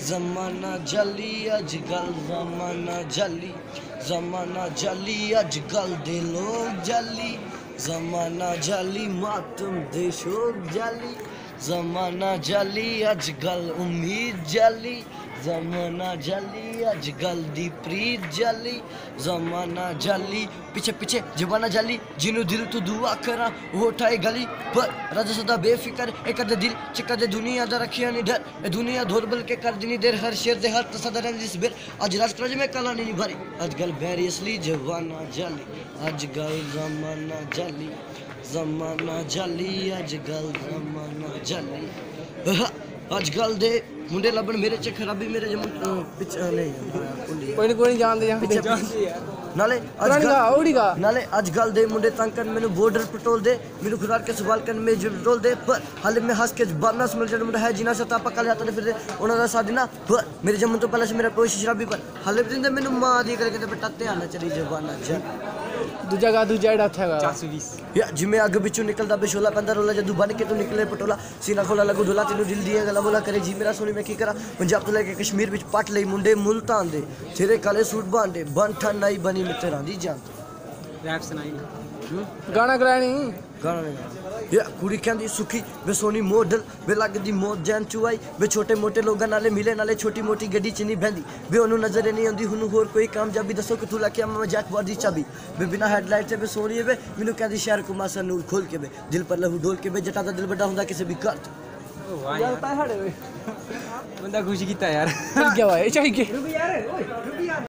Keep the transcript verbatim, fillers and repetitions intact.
जमाना जाली अजकल जमाना जाली जमाना जाली अजकल दे लोग जाली जमाना जाली मातम दे शोक जाली जमाना जाली अजकल उम्मीद जाली जमाना जाली अजकल दी प्रीत जाली जमाना जाली पीछे पीछे जमाना जाली जिन्हों दिल तो दुआ करा वो उठाए गली पर राजा सदा बेफिकर एक अदे दिल चिक अदे दुनिया दा रखिया नहीं डर ए दुनिया धोर बल के कर दिनी देर हर शेर दे हर तसदर जिस बेर आज राष्ट्र में कला नहीं भरी अजकल बैरी असली जवाना जाली अजकल जमाना जाली जमाना जाली अजकल जमाना जाली अजकल दे मुंडे लबन मेरे च खराबी मेरे जम्मू पिछ नहीं कोई कोई जानदे जानदे नाले अजकल नाले अजकल दे मुंडे तंग कर मैनू बॉर्डर पटोल दे मैनू खुदार के सवाल कर में पटोल दे पर हाले में हंस के बाना समझ जड़ मुंडा है जिना सता पक्का ले आता फिर उन्हां दा साथ ना पर मेरे जम्मू तो पहले से मेरा कोई शराबी पर हाले जिंदे मैनू मां दी करके ते बेटा ध्यान ना चली जवाना जा दूजा गा दूजा एड़ा था चार सौ बीस या जिमे अग बिचू निकलदा बेशोला पंदा रोला जदू बन के तू निकले पटोला सीना खोला लगू ढोला तेनू दिल दिए गला बोला करे जी मेरा सोनी मैं की करा पंजाब तो लेके कश्मीर विच पट लई मुंडे मुल्तान दे तेरे काले सूट बांधे बन ठन नाई बनी मित्र दी जान रैप सुनाई गाना कराया नहीं गाना नहीं या कुड़ी कहंदी सुखी वे सोनी मॉडल वे लगदी मौत जैन चुआई वे छोटे मोटे लोगां नाले मिले नाले छोटी मोटी गड्डी च नहीं बहंदी वे ओनू नजर नहीं आंदी हुनु होर कोई कामयाबी दसो कि तू लाके मैं जैकपॉट दी चाबी वे बिना हेडलाइट से वे सोनी वे मैनू कहंदी शहर को मासा नूर खोल के वे दिल पर लहू ढोल के वे जटा दा दिल बड़ा हुंदा किसी भी घर वाह यार ता हड़े बंदा खुश कीता यार क्या हुआ ए चाहिए रुक यार ओए रुक यार